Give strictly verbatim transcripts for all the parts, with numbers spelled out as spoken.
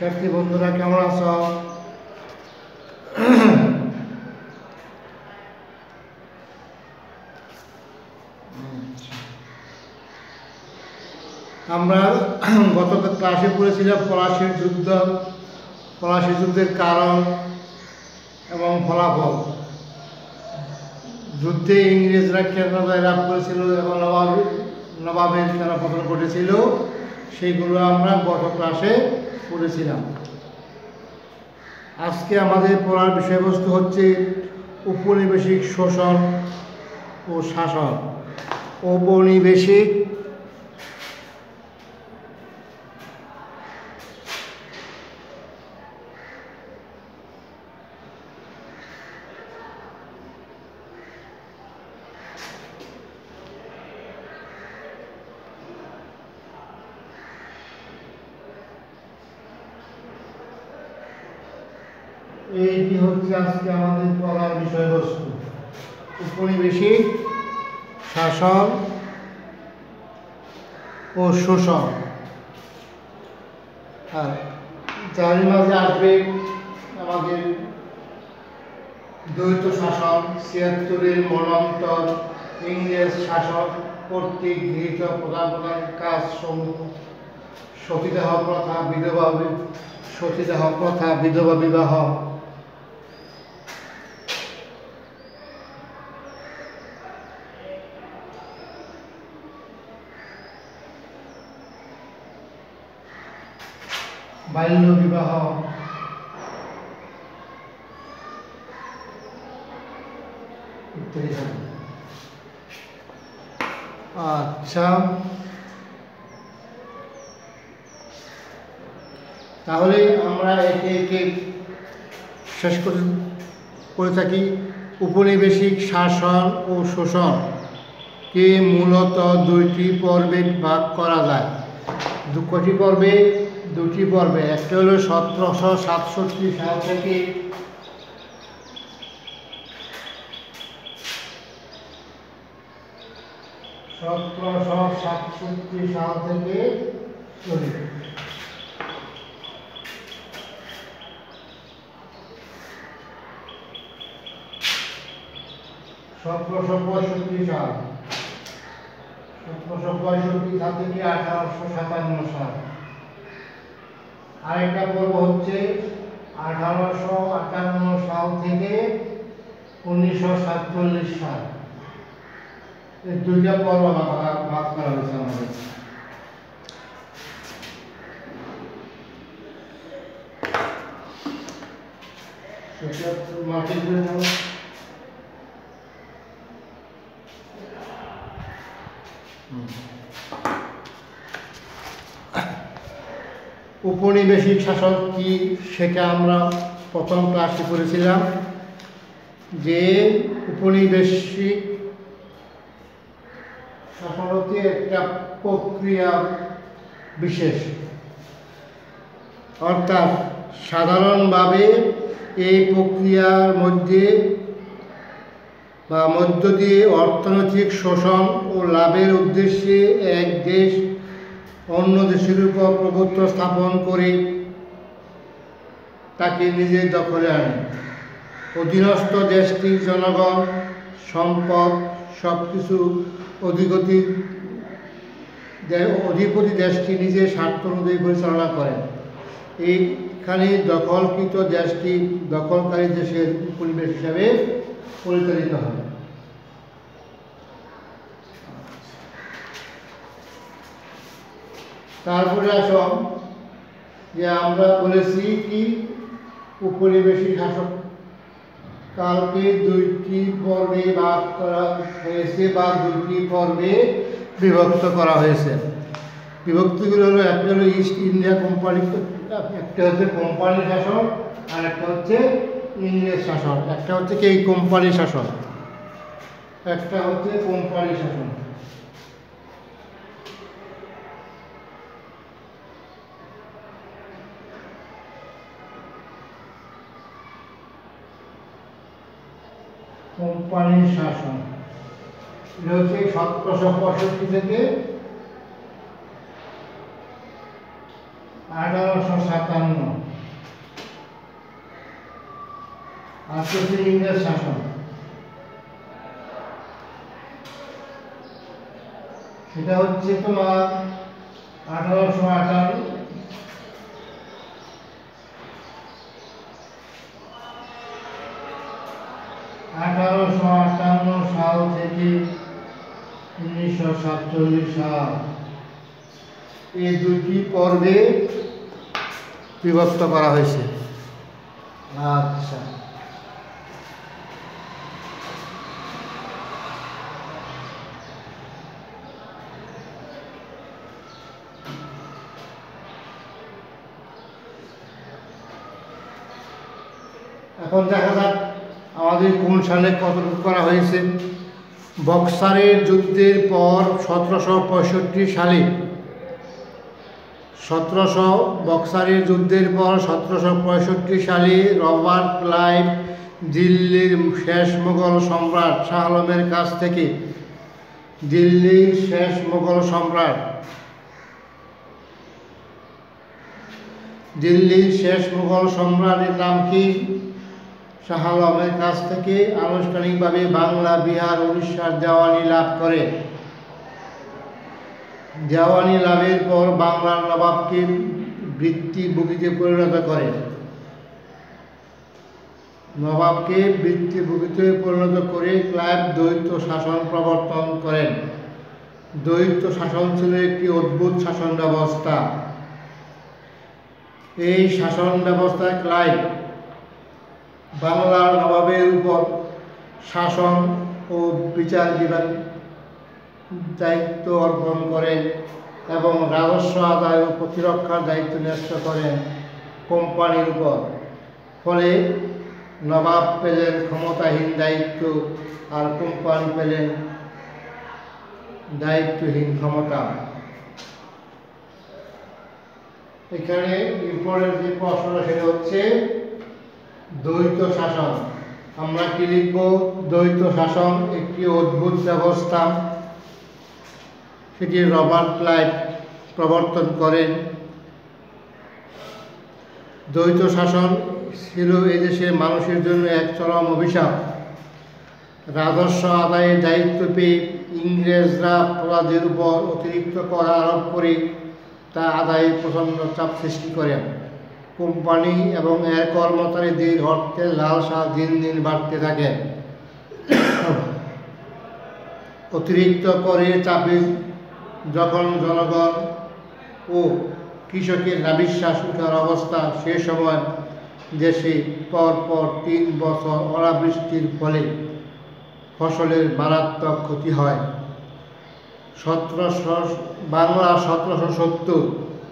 শিক্ষার্থী বন্ধুরা কেমন আছো? আমরা গত ক্লাসে পড়েছিলাম পলাশীর যুদ্ধ, পলাশী যুদ্ধের কারণ এবং ফলাফল। যুদ্ধে ইংরেজরা কেন জয়লাভ করেছিল এবং নবাব নবাবের কেন পতন ঘটেছিল সেইগুলো আমরা গত ক্লাসে পড়েছিলাম। আজকে আমাদের পড়ার বিষয়বস্তু হচ্ছে উপনিবেশিক শোষণ ও শাসন। ঔপনিবেশিক এইটি হচ্ছে আজকে আমাদের পড়ার বিষয়বস্তু, উপনিবেশিক শাসন ও শোষণ। আর যার মাঝে আসবে আমাদের দ্বৈত শাসন, ছিয়াত্তরের মনন্তর ইংরেজ শাসক কর্তৃক গৃহীত প্রধান প্রধান কাজ সমূহ সতীদাহ প্রথা, বিধবা সতীদাহ প্রথা, বিধবা বিবাহ, বাল্য বিবাহ, আচ্ছা তাহলে আমরা একে একে শেষ করে থাকি। উপনিবেশিক শাসন ও শোষণ কে মূলত দুইটি পর্বে ভাগ করা যায়। দু কটি পর্বে? দুটি পর্বে। একটা হলো সতেরোশো সাতষট্টি সাল থেকে সতেরোশো সাতষট্টি সাল থেকে চলে সতেরোশো পঁয়ষট্টি সাল সতেরোশো পঁয়ষট্টি সাল থেকে আঠারোশো সাতান্ন সাল। আরেকটা পর্ব হচ্ছে আঠারোশো আটান্ন সাল থেকে উনিশশো সাতচল্লিশ সাল। এই দুইটা পর্ব ভাগ করা হয়েছে আমাদের। মাটির জন্য উপনিবেশিক শাসন কি সেটা আমরা প্রথম ক্লাসে করেছিলাম, যে উপনিবেশিক শাসন হচ্ছে একটা প্রক্রিয়া বিশেষ, অর্থাৎ সাধারণভাবে এই প্রক্রিয়ার মধ্যে বা মধ্য দিয়ে অর্থনৈতিক শোষণ ও লাভের উদ্দেশ্যে এক দেশ অন্য দেশের উপর প্রভুত্ব স্থাপন করে তাকে নিজের দখলে আনে। অধীনস্থ দেশটির জনগণ, সম্পদ সব কিছু অধিপতি অধিপতি দেশটি নিজের স্বার্থ অনুযায়ী পরিচালনা করে। এইখানে দখলকৃত দেশটি দখলকারী দেশের উপনিবেশ হিসাবে পরিচালিত হয়। তারপরে আসো যে আমরা বলেছি কি উপনিবেশিক শাসক কালকে দুইটি পর্বে ভাগ করা হয়েছে বা দুইটি পর্বে বিভক্ত করা হয়েছে। বিভক্তিগুলো হলো, একটা হলো ইস্ট ইন্ডিয়া কোম্পানি, একটা হচ্ছে কোম্পানি শাসন, আর একটা হচ্ছে ইংরেজ শাসন। একটা হচ্ছে কি কোম্পানি শাসন, একটা হচ্ছে কোম্পানি শাসন। কোম্পানি শাসন এটা হচ্ছে সতেরোশো পঁয়ষট্টি থেকে আঠারোশো সাতান্ন আসতেছে ইংরেজ শাসন। সেটা হচ্ছে তোমার আঠারোশো আটান্ন আঠারোশো আটান্ন সাল থেকে উনিশশো সাতচল্লিশ সাল, এই দুটি পর্বে বিভক্ত করা হয়েছে। আচ্ছা, এখন দেখা যাক আমাদের কোন সালে কতটুকু করা হয়েছে। বক্সারের যুদ্ধের পর সতেরোশো পঁয়ষট্টি সালে সতেরোশো বক্সারের যুদ্ধের পর সতেরোশো পঁয়ষট্টি সালে রবার্ট ক্লাইভ দিল্লির শেষ মুঘল সম্রাট শাহ আলমের কাছ থেকে দিল্লির শেষ মুঘল সম্রাট দিল্লির শেষ মুঘল সম্রাটের নাম কি? শাহ আলমের কাছ থেকে আনুষ্ঠানিকভাবে বাংলা, বিহার, উড়িষ্যার দেওয়ানি লাভ করে। দেওয়ানি লাভের পর বাংলার নবাবকে বৃত্তিভোগীতে পরিণত করে নবাবকে বৃত্তিভোগীতে পরিণত করে ক্লাইভ দ্বৈত শাসন প্রবর্তন করেন। দ্বৈত শাসন ছিল একটি অদ্ভুত শাসন ব্যবস্থা। এই শাসন ব্যবস্থায় ক্লাইভ বাংলার নবাবের উপর শাসন ও বিচার বিভাগ দায়িত্ব অর্পণ করেন এবং রাজস্ব আদায় ও প্রতিরক্ষার দায়িত্ব ন্যস্ত করেন কোম্পানির উপর। ফলে নবাব পেলেন ক্ষমতাহীন দায়িত্ব আর কোম্পানি পেলেন দায়িত্বহীন ক্ষমতা। এখানে ইম্পর্টেন্ট যে প্রশ্নটা সেটা হচ্ছে দ্বৈত শাসন। আমরা কি লিখব? দ্বৈত শাসন একটি অদ্ভুত ব্যবস্থা, সেটি রবার্ট ক্লাইভ প্রবর্তন করেন। দ্বৈত শাসন ছিল এদেশের মানুষের জন্য এক চরম অভিশাপ। রাজস্ব আদায়ের দায়িত্ব পেয়ে ইংরেজরা প্রজাদের উপর অতিরিক্ত কর আরোপ করে তা আদায়ে প্রচণ্ড চাপ সৃষ্টি করেন। কোম্পানি এবং এর কর্মচারীদের অর্থের লালসা দিন দিন বাড়তে থাকে। অতিরিক্ত করের চাপে যখন জনগণ ও কৃষকের নাভিশ্বাস উঠার অবস্থা, সে সময় দেশে পরপর তিন বছর অনাবৃষ্টির ফলে ফসলের মারাত্মক ক্ষতি হয়। সতেরোশো বাংলা সতেরোশো সত্তর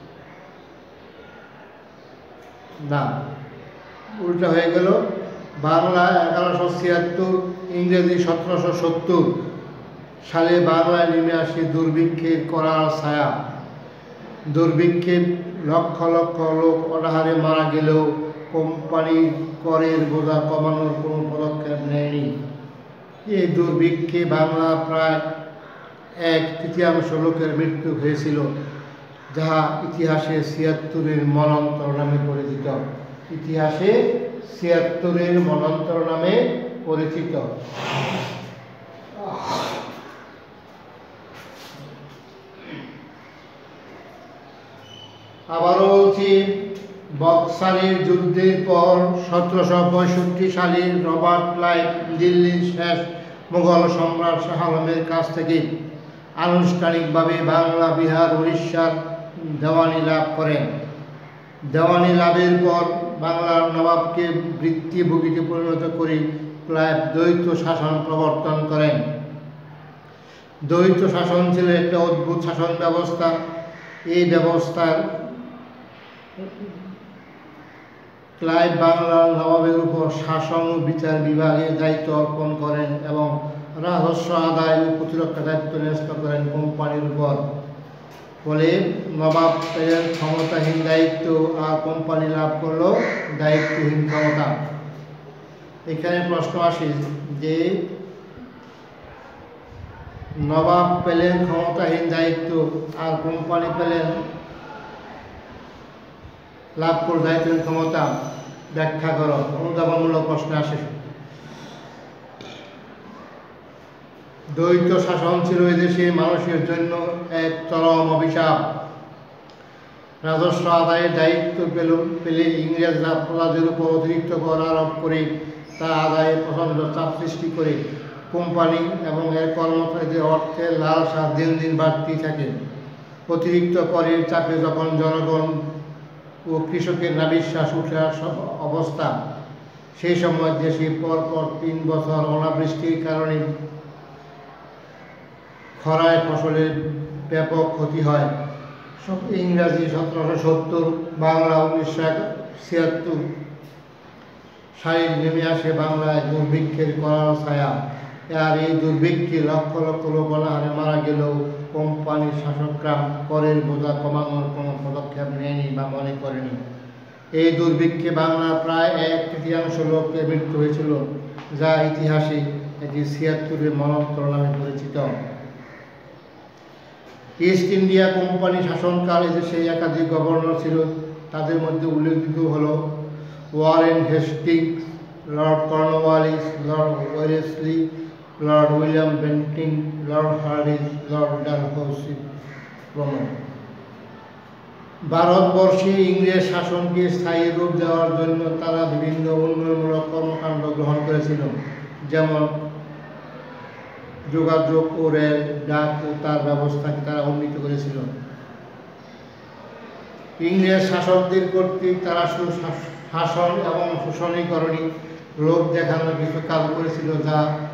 না উল্টা হয়ে গেল, বাংলা এগারোশো ছিয়াত্তর, ইংরেজি সতেরোশো সত্তর সালে বাংলায় নেমে আসে দুর্ভিক্ষের করার ছায়া। দুর্ভিক্ষে লক্ষ লক্ষ লোক অনাহারে মারা গেলেও কোম্পানির করের বোঝা কমানোর কোনো পদক্ষেপ নেয়নি। এই দুর্ভিক্ষে বাংলা প্রায় এক তৃতীয়াংশ লোকের মৃত্যু হয়েছিল, যাহা ইতিহাসে ছিয়াত্তরের মন্বন্তর নামে পরিচিত। ইতিহাসে ছিয়াত্তরের মন্বন্তর নামে পরিচিত। আবারও বলছি, বক্সারের যুদ্ধের পর সতেরোশো পঁয়ষট্টি সালে রবার্ট ক্লাইভ দিল্লির শেষ মুঘল সম্রাট শাহ আলমের কাছ থেকে আনুষ্ঠানিকভাবে বাংলা, বিহার, উড়িষ্যার দেওয়ানি লাভ করেন। দেওয়ানি লাভের পর বাংলার নবাবকে বৃত্তিভোগীতে পরিণত করে ক্লাইভ দ্বৈত শাসন প্রবর্তন করেন। দ্বৈত শাসন ছিল একটা অদ্ভুত শাসন ব্যবস্থা। এই ব্যবস্থার ক্লাইভ বাংলার নবাবের উপর শাসন ও বিচার বিভাগের দায়িত্ব অর্পণ করেন এবং রাজস্ব আদায় ও প্রতিরক্ষা দায়িত্ব ন্যস্ত করেন কোম্পানির উপর। ফলে নবাব পেলেন ক্ষমতাহীন দায়িত্ব আর কোম্পানি লাভ করল দায়িত্বহীন ক্ষমতা। এখানে প্রশ্ন আসে যে নবাব পেলেন ক্ষমতাহীন দায়িত্ব আর কোম্পানি পেলেন লাভ করে দায়িত্বহীন ক্ষমতা, ব্যাখ্যা করো। অনুধাবনমূলক প্রশ্ন আসে। দ্বৈত শাসন ছিল এদেশে মানুষের জন্য এক চরম অভিশাপ। রাজস্ব আদায়ের দায়িত্ব পেল পেলে ইংরেজরা প্রজাদের উপর অতিরিক্ত কর আরোপ করে তা আদায়ে প্রচণ্ড চাপ সৃষ্টি করে। কোম্পানি এবং এর কর্মচারীদের অর্থের লালসা দিন দিন বাড়তেই থাকে। অতিরিক্ত করের চাপে যখন জনগণ ও কৃষকের নাবিশ্বাস উঠে আসার অবস্থা, সেই সময় দেশে পরপর তিন বছর অনাবৃষ্টির কারণে খরায় ফসলের ব্যাপক ক্ষতি হয়। সব ইংরাজি সতেরোশো সত্তর, বাংলা উনিশশো ছিয়াত্তর সালে নেমে আসে বাংলায় দুর্ভিক্ষের করাল ছায়া। আর এই দুর্ভিক্ষে লক্ষ লক্ষ লোক অনাহারে মারা গেলেও কোম্পানির শাসকরা করের বোঝা কমানোর কোনো পদক্ষেপ নেয়নি বা মনে করেনি। এই দুর্ভিক্ষে বাংলার প্রায় এক তৃতীয়াংশ লোকের মৃত্যু হয়েছিল, যা ইতিহাসে এটি ছিয়াত্তরের মনন্তর নামে পরিচিত। ইস্ট ইন্ডিয়া কোম্পানি শাসনকালে দেশে একাধিক গভর্নর ছিল। তাদের মধ্যে উল্লেখযোগ্য হল Warren Hastings, Lord Cornwallis, Lord Wellesley, Lord William Bentinck, Lord Hardinge, Lord Dalhousie প্রমুখ। ভারতবর্ষে ইংরেজ শাসনকে স্থায়ী রূপ দেওয়ার জন্য তারা বিভিন্ন উন্নয়নমূলক কর্মকাণ্ড গ্রহণ করেছিল, যেমন যোগাযোগ ও রেল, ডাক ও তার ব্যবস্থাকে তারা উন্নীত করেছিল। ইংরেজ শাসকদের কর্তৃক তারা শাসন এবং শোষণীকরণী লোক দেখানোর কিছু কাজ করেছিল, যা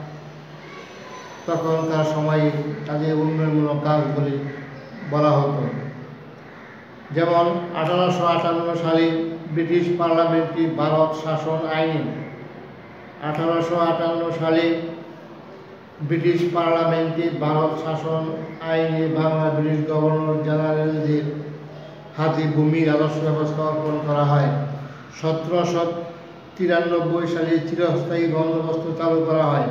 তখনকার সময়ে তাদের উন্নয়নমূলক কাজ বলে বলা হতো। যেমন আঠারোশো আটান্ন সালে ব্রিটিশ পার্লামেন্টে ভারত শাসন আইনে আঠারোশো আটান্ন সালে ব্রিটিশ পার্লামেন্টে ভারত শাসন আইনে বাংলা ব্রিটিশ গভর্নর জেনারেলদের হাতে ভূমি রাজস্ব ব্যবস্থা অর্পণ করা হয়। সতেরোশো তিরানব্বই সালে চিরস্থায়ী বন্দোবস্ত চালু করা হয়।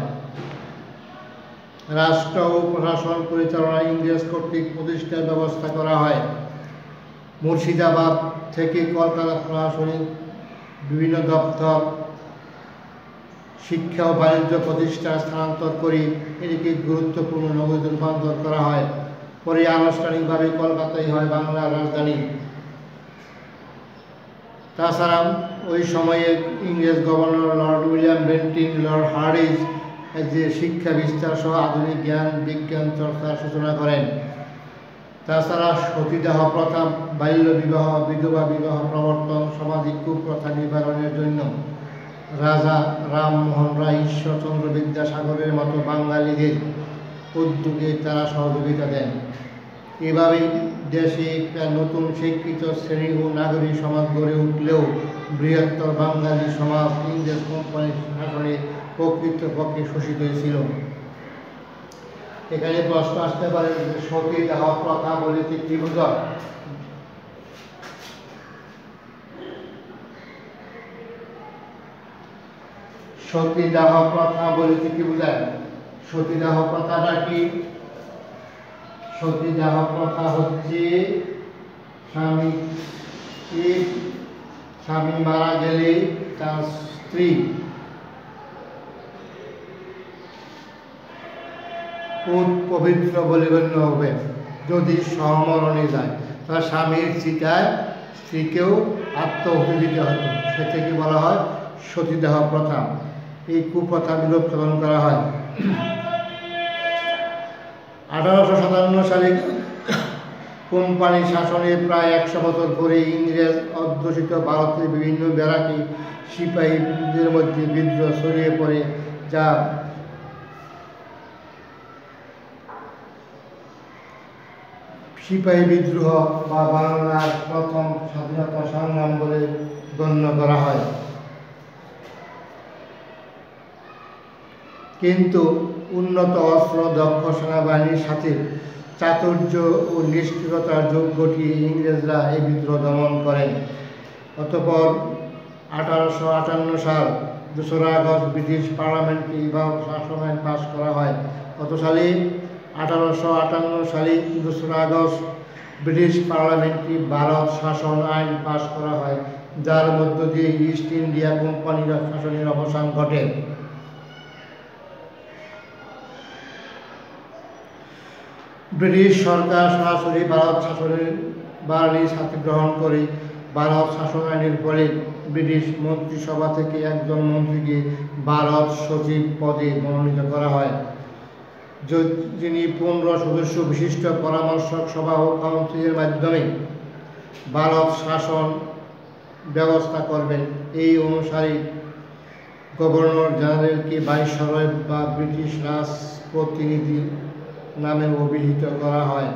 রাষ্ট্র ও প্রশাসন পরিচালনা ইংরেজ কর্তৃক প্রতিষ্ঠার ব্যবস্থা করা হয়। মুর্শিদাবাদ থেকে কলকাতা প্রশাসনিক বিভিন্ন দপ্তর, শিক্ষা ও বাণিজ্য প্রতিষ্ঠান স্থানান্তর করে এটিকে গুরুত্বপূর্ণ নগরীতে রূপান্তর করা হয়। পরে আনুষ্ঠানিকভাবে কলকাতাই হয় বাংলার রাজধানী। তাছাড়া ওই সময়ে ইংরেজ governor Lord William Bentinck, Lord Hardinge যে শিক্ষা বিস্তার সহ আধুনিক জ্ঞান বিজ্ঞান চর্চার সূচনা করেন। তাছাড়া সতীদাহ প্রথা, বাল্য বিবাহ, বিধবা বিবাহ প্রবর্তন, সামাজিক কুপ্রথা নিবারণের জন্য রাজা রামমোহন রায়, ঈশ্বরচন্দ্র বিদ্যাসাগরের মতো বাঙালিদের উদ্যোগে তারা সহযোগিতা দেন। এভাবেই দেশে একটা নতুন শিক্ষিত শ্রেণী ও নাগরিক সমাজ গড়ে উঠলেও বৃহত্তর বাঙালি সমাজ ইংরেজ কোম্পানির শাসনে প্রকৃতপক্ষে শোষিত হয়েছিল। এখানে প্রশ্ন আসতে পারে যে সতীদাহ প্রথা বলতে কি বোঝায়? সতীদাহ প্রথা বলতে কি বোঝায়? সতীদাহ প্রথাটা কি? সতীদাহ প্রথা হচ্ছে স্বামী স্বামী মারা গেলে তার স্ত্রী পবিত্র বলে গণ্য হবে যদি সমরণে যায়। তার স্বামীর চিতায় স্ত্রীকেও আত্মহুতি দিতে হতো, সে থেকে বলা হয় সতীদাহ প্রথা। এই কুপ্রথা বিলোপ সাধন করা হয়। আঠারোশো সাতান্ন সালে কোম্পানি শাসনে প্রায় একশো বছর পরে ইংরেজ অধ্যুষিত ভারতের বিভিন্ন ব্যারাকে সিপাহীদের মধ্যে বিদ্রোহ ছড়িয়ে পড়ে, যা সিপাহী বিদ্রোহ বা বাংলার প্রথম স্বাধীনতা সংগ্রাম বলে গণ্য করা হয়। কিন্তু উন্নত অস্ত্র, দক্ষ সেনাবাহিনীর সাথে চাতুর্য ও নিষ্ঠুরতার যোগ ঘটিয়ে ইংরেজরা এই বিদ্রোহ দমন করেন। অতঃপর আঠারোশো আটান্ন সাল দোসরা আগস্ট ব্রিটিশ পার্লামেন্টে ভারত শাসন আইন পাশ করা হয়। কত সালে? আঠারোশো আটান্ন সালে দোসরা আগস্ট ব্রিটিশ পার্লামেন্টে ভারত শাসন আইন পাশ করা হয়, যার মধ্য দিয়ে ইস্ট ইন্ডিয়া কোম্পানির শাসনের অবসান ঘটে। ব্রিটিশ সরকার সরাসরি ভারত শাসনের ভার নিজ হাতে গ্রহণ করে ভারত শাসন আইনের ফলে ব্রিটিশ মন্ত্রিসভা থেকে একজন মন্ত্রীকে ভারত সচিব পদে মনোনীত করা হয়, যিনি পনেরো সদস্য বিশিষ্ট পরামর্শক সভা ও কাউন্সিলের মাধ্যমে ভারত শাসন ব্যবস্থা করবেন। এই অনুসারে গভর্নর জেনারেলকে ভাইসরয় বা ব্রিটিশ রাজপ্রতিনিধি নামে অভিহিত করা হয়।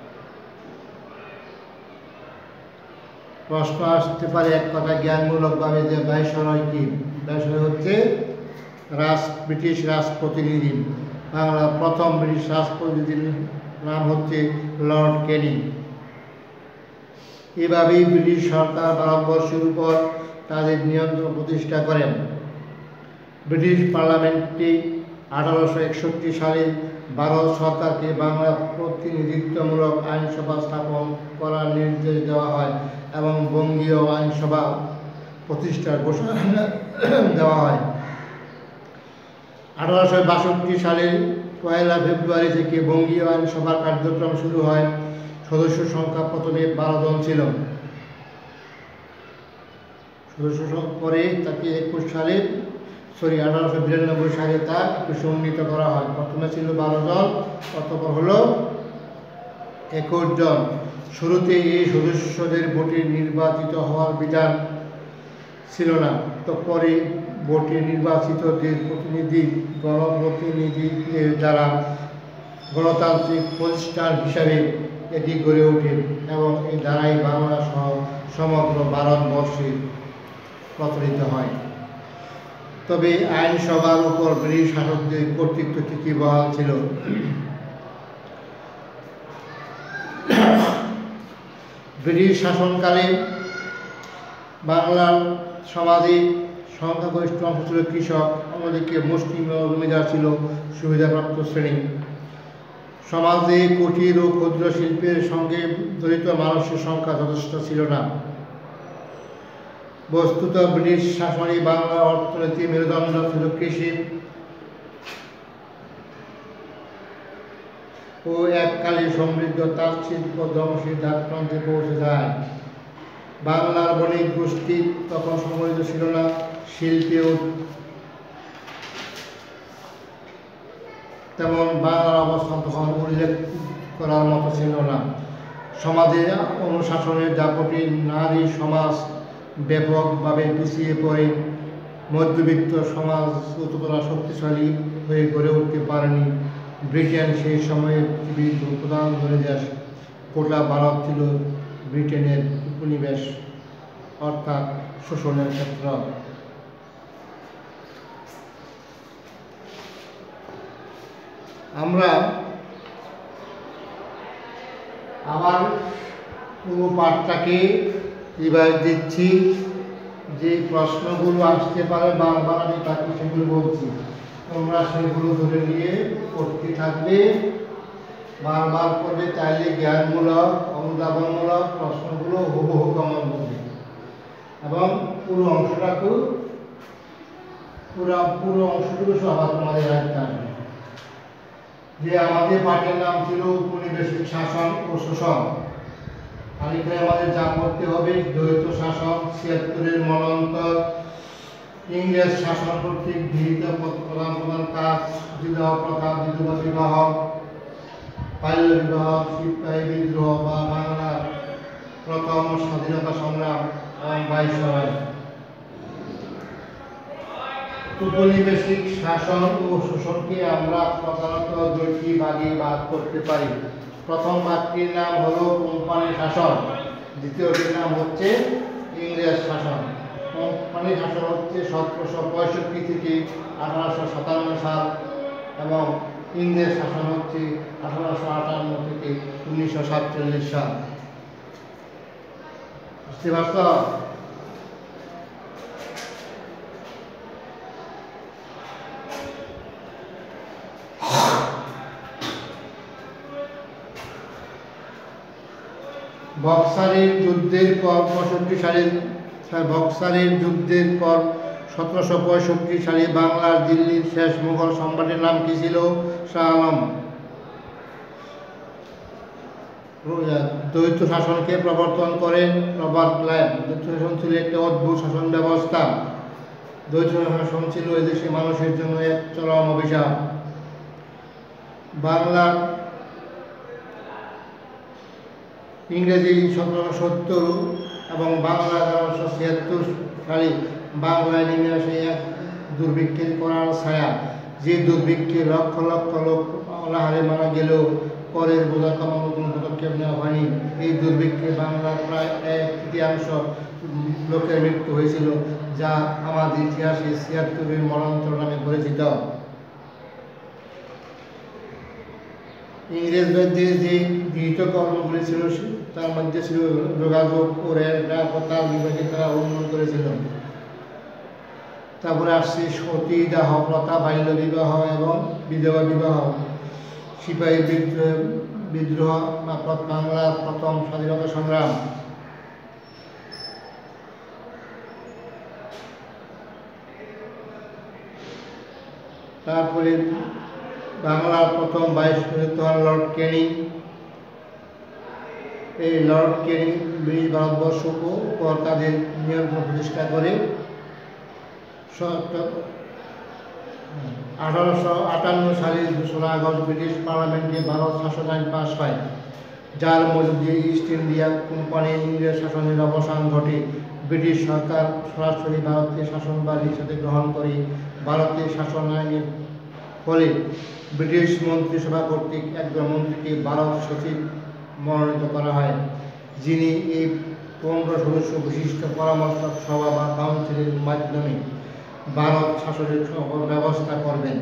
প্রশ্ন আসতে পারে এক কথা জ্ঞানমূলকভাবে যে ভাইসরয় কি? ভাইসরয় হচ্ছে রাজ ব্রিটিশ রাজপ্রতিনিধি। বাংলার প্রথম ব্রিটিশ রাজপ্রতিনিধির নাম হচ্ছে লর্ড ক্যানিং। এভাবেই ব্রিটিশ সরকার ভারতবর্ষের উপর তাদের নিয়ন্ত্রণ প্রতিষ্ঠা করেন। ব্রিটিশ পার্লামেন্টে আঠারোশো একষট্টি সালে ভারত সরকারকে বাংলা প্রতিনিধিত্বমূলক আইনসভা স্থাপন করার নির্দেশ দেওয়া হয় এবং বঙ্গীয় আইনসভা প্রতিষ্ঠার ঘোষণা দেওয়া হয়। আঠারোশো বাষট্টি সালের পয়লা ফেব্রুয়ারি থেকে বঙ্গীয় আইনসভার কার্যক্রম শুরু হয়। সদস্য সংখ্যা প্রথমে বারো জন ছিল, সদস্য পরে তাকে একুশ সালে সরি আঠারোশো বিরানব্বই সালে তা একুশে উন্নীত করা হয়। প্রথমে ছিল বারো জন, অতঃপর হলো একুশ জন। শুরুতে এই সদস্যদের ভোটে নির্বাচিত হওয়ার বিধান ছিল না, তো পরে ভোটে নির্বাচিতদের প্রতিনিধি গণপ্রতিনিধিদের দ্বারা গণতান্ত্রিক প্রতিষ্ঠান হিসাবে এটি গড়ে ওঠে এবং এই দ্বারাই বাংলা সহ সমগ্র ভারতবর্ষে প্রচলিত হয়। তবে আইনসভার উপর ব্রিটিশ শাসকদের কর্তৃত্ব ঠিকই বহাল ছিল। ব্রিটিশ শাসনকালে বাংলার সমাজে সংখ্যাগরিষ্ঠ অংশ ছিল কৃষক, অন্যদিকে মুসলিম ও জমিদার ছিল সুবিধাপ্রাপ্ত শ্রেণী। সমাজে কুটির ও ক্ষুদ্র শিল্পের সঙ্গে জড়িত মানুষের সংখ্যা যথেষ্ট ছিল না। বস্তুত ব্রিটিশ শাসনে বাংলার অর্থনীতি মেরুদণ্ড ছিল কৃষি ও এককালে সমৃদ্ধ তাঁত শিল্প ধ্বংসের দ্বারপ্রান্তে পৌঁছে যায়। বাংলার বণিক গোষ্ঠী তখন সমৃদ্ধ ছিল না, শিল্পেও তেমন বাংলার অবস্থান তখন উল্লেখ করার মতো ছিল না। সমাজে অনুশাসনের দাপটে নারী সমাজ ব্যাপকভাবে পিছিয়ে পড়ে মধ্যবিত্ত সমাজ ততটা শক্তিশালী হয়ে গড়ে উঠতে পারেনি। ব্রিটেন সেই সময়ে পৃথিবীর প্রধান ধনীদেশ। গোটা ভারত ছিল ব্রিটেনের উপনিবেশ, অর্থাৎ শোষণের ক্ষেত্র। আমরা আবার পুরো পাঠটাকে রিভাইজ দিচ্ছি। যে প্রশ্নগুলো আসতে পারে বারবার আমি তাকে সেগুলো বলছি, তোমরা সেগুলো ধরে নিয়ে পড়তে থাকবে, বারবার পড়বে, চাইলে জ্ঞানমূলক অনুধাবনমূলক প্রশ্নগুলো হুবহু কমন করবে এবং পুরো অংশটাকে পুরো পুরো অংশটুকু সবার তোমাদের রাখতে আসবে। যে আমাদের পাঠের নাম ছিল উপনিবেশিক শাসন ও শোষণ, আর এখানে আমাদের যা পড়তে হবে দ্বৈত শাসন, ছিয়াত্তরের মনন্তর, ইংরেজ শাসন কর্তৃক গৃহীত প্রধান প্রধান কাজ, বিবাহ প্রথা, বিধবা বিবাহ, বাল্য বিবাহ, সিপাহী বিদ্রোহ বা বাংলার প্রথম স্বাধীনতা সংগ্রাম এবং ভাইসরয়। উপনিবেশিক শাসন ও শোষণকে আমরা প্রধানত দুইটি ভাগে ভাগ করতে পারি। প্রথম ভাগটির নাম হলো কোম্পানি শাসন, দ্বিতীয়টির নাম হচ্ছে ইংরেজ শাসন। কোম্পানি শাসন হচ্ছে সতেরোশো পঁয়ষট্টি থেকে আঠারোশো সাতান্ন সাল এবং ইংরেজ শাসন হচ্ছে আঠারোশো আটান্ন থেকে উনিশশো সাতচল্লিশ সাল। বুঝতে পারছ? বক্সারের যুদ্ধের পর পঁয়ষট্টি সালে বক্সারের যুদ্ধের পর সতেরোশো পঁয়ষট্টি সালে বাংলার দিল্লির শেষ মুঘল সম্রাটের নাম কি ছিল? শাহ আলম। দ্বৈত শাসনকে প্রবর্তন করেন রবার্ট ক্লাইভ। দ্বৈত শাসন ছিল একটি অদ্ভুত শাসন ব্যবস্থা। দ্বৈত শাসন ছিল এদেশের মানুষের জন্য এক চরম অভিশাপ। বাংলা ইংরেজি সতেরোশো সত্তর এবং বাংলা এগারোশো ছিয়াত্তর সালে বাংলায় নেমে আসে এক দুর্ভিক্ষের করার ছায়া। যে দুর্ভিক্ষে লক্ষ লক্ষ লোক অনাহারে মারা গেলেও করের বোঝা কমানোর কোনো পদক্ষেপ নেওয়া হয়নি। এই দুর্ভিক্ষে বাংলার প্রায় এক তৃতীয়াংশ লোকের মৃত্যু হয়েছিল, যা আমাদের ইতিহাসে ছিয়াত্তরের মরণান্তর নামে পরিচিত। ইংরেজদের যে গৃহীত কর্মগুলি ছিল তার মধ্যে ছিল যোগাযোগ ও রেল নিরাপত্তা বিভাগে তারা উন্নয়ন করেছিল। তারপরে আসছে সতী দাহ প্রথা, বাল্য বিবাহ এবং বিধবা বিবাহ, সিপাহী বিদ্রোহ বিদ্রোহ বাংলার প্রথম স্বাধীনতা সংগ্রাম। তারপরে বাংলার প্রথম ভাইস প্রেসিডেন্ট লর্ড ক্যানিং। এই লর্ড ক্যানিং ব্রিটিশ ভারতবর্ষ উপর তাদের নিয়ন্ত্রণ প্রতিষ্ঠা করে আঠারোশো আটান্ন সালের দোসরা আগস্ট ব্রিটিশ পার্লামেন্টে ভারত শাসন আইন পাস হয়, যার মধ্য দিয়ে ইস্ট ইন্ডিয়া কোম্পানির ইংরেজ শাসনের অবসান ঘটে। ব্রিটিশ সরকার সরাসরি ভারতীয় শাসনভার হিসেবে গ্রহণ করে। ভারতের শাসন আইনের ফলে ব্রিটিশ মন্ত্রিসভা কর্তৃক একজন মন্ত্রীকে ভারত সচিব মনোনীত করা হয়, যিনি এই পনেরো সদস্য বিশিষ্ট পরামর্শক সভা বা কাউন্সিলের মাধ্যমে ভারত শাসনের সকল ব্যবস্থা করবেন।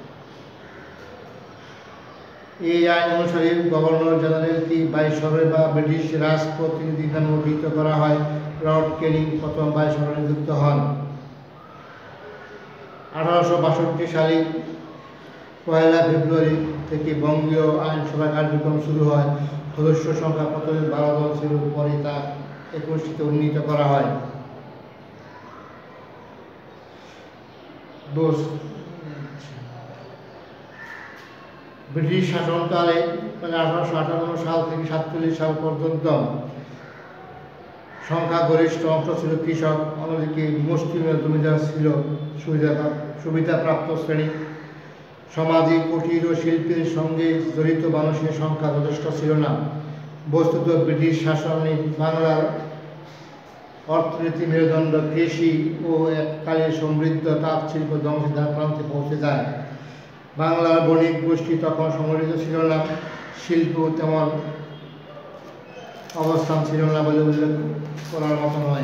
এই আইন অনুসারে গভর্নর জেনারেলকে ভাইসরয় বা ব্রিটিশ রাজপ্রতিনিধি নামে অভিহিত করা হয়। লর্ড ক্যানিং প্রথম ভাইসরয় নিযুক্ত হন। আঠারোশো বাষট্টি সালে পয়লা ফেব্রুয়ারি থেকে বঙ্গীয় আইনসভা কার্যক্রম শুরু হয়। সদস্য সংখ্যা প্রথমে বারো দল ছিল, পরে তা একুশটিতে উন্নীত করা হয়। ব্রিটিশ শাসনকালে মানে আঠারোশো আটান্ন সাল থেকে সাতচল্লিশ সাল পর্যন্ত সংখ্যাগরিষ্ঠ অংশ ছিল কৃষক, অন্যদিকে মুসলিমের জমিদার ছিল সুবিধা সুবিধাপ্রাপ্ত শ্রেণী। সমাজে কুটির ও শিল্পের সঙ্গে জড়িত মানুষের সংখ্যা যথেষ্ট ছিল না। বস্তুত ব্রিটিশ শাসনে বাংলার অর্থনীতি মেরুদণ্ড কৃষি ও এককালে সমৃদ্ধ তাঁত শিল্প ধ্বংসের প্রান্তে পৌঁছে যায়। বাংলার বণিক গোষ্ঠী তখন সংগঠিত ছিল না, শিল্প তেমন অবস্থান ছিল না বলে উল্লেখ করার মতো নয়।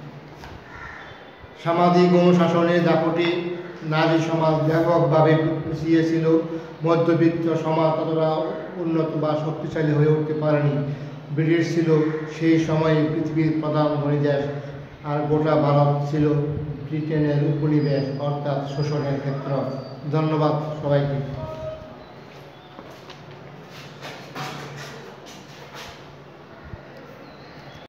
সামাজিক অনুশাসনের দাপটে নারী সমাজ ব্যাপকভাবে পিছিয়ে ছিল। মধ্যবিত্ত সমাজ ততটা উন্নত বা শক্তিশালী হয়ে উঠতে পারেনি। ব্রিটিশ ছিল সেই সময়ে পৃথিবীর প্রধান ধনী দেশ, আর গোটা ভারত ছিল ব্রিটেনের উপনিবেশ, অর্থাৎ শোষণের ক্ষেত্র। ধন্যবাদ সবাইকে।